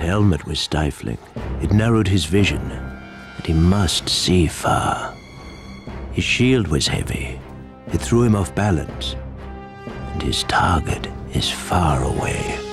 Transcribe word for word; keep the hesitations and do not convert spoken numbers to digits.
helmet was stifling. It narrowed his vision, and he must see far. His shield was heavy. It threw him off balance, and his target is far away.